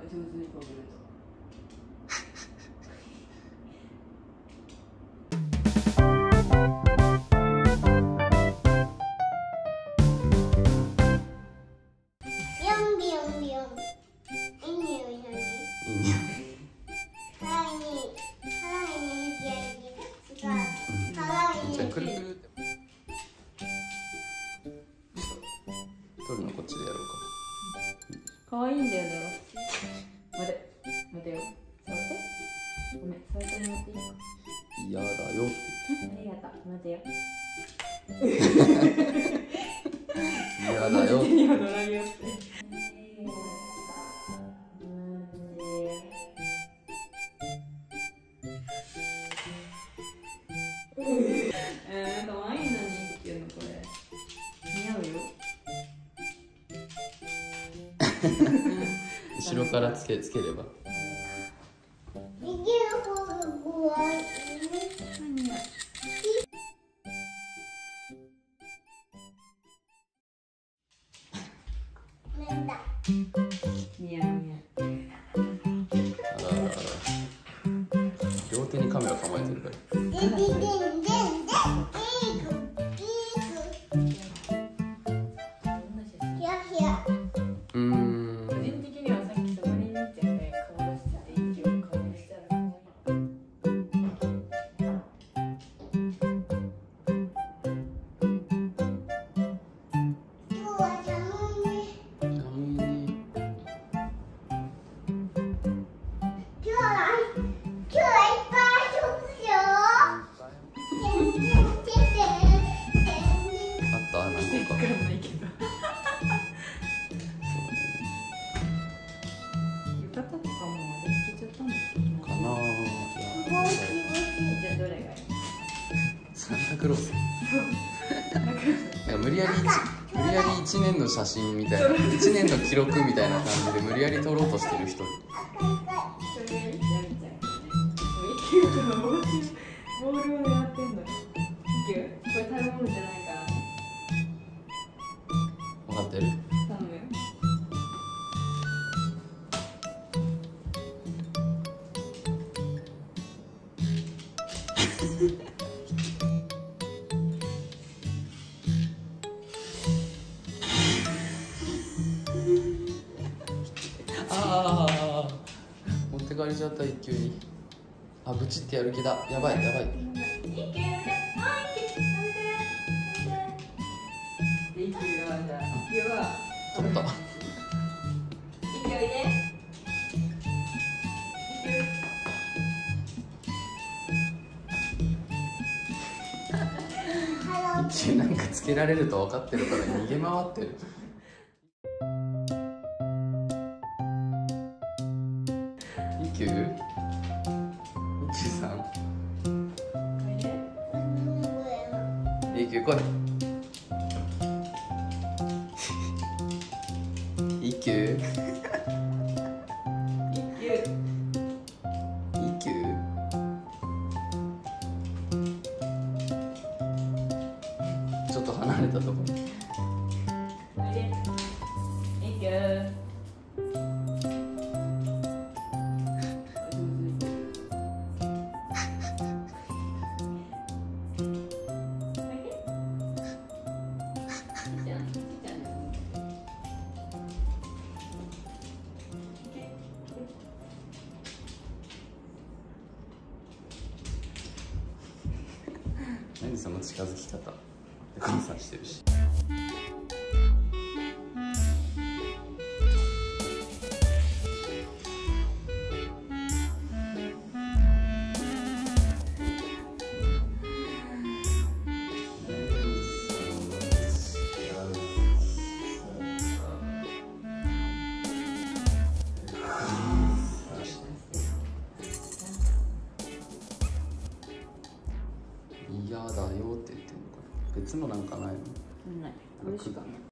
上手にこげると。 じゃあくるくるって取るのこっちでやろう可愛いんだよね。待てよ。触って。ごめん、触ってもらっていい？ か。嫌だよってありがとう。待てよ。 嫌だよ。 手には乗らんよって。可愛いのにっていうのこれ。似合うよ。 後ろからつければ。 似合う。 あらあらあら。両手にカメラ構えてるから。 個人的にはさっきそこに見てね、顔出してて息を顔にしたら可愛い。 サンタクロース。無理やり1年の写真みたいな、1年の記録みたいな感じで無理やり撮ろうとしてる人。 ボールを狙ってんのよ。これ食べ物じゃないから。 分かってる？ 頼むよ。 ああ、持ってかれちゃった一級に。あ、ブチってやる気だ。やばい。取った。一級なんかつけられると分かってるから逃げ回ってる。一級さん。一級来い。一級。ちょっと離れたところ。何その近づき方。クリさんしてるし。嫌だよって言ってるのかな。別のなんかないの？ ない。これしかない。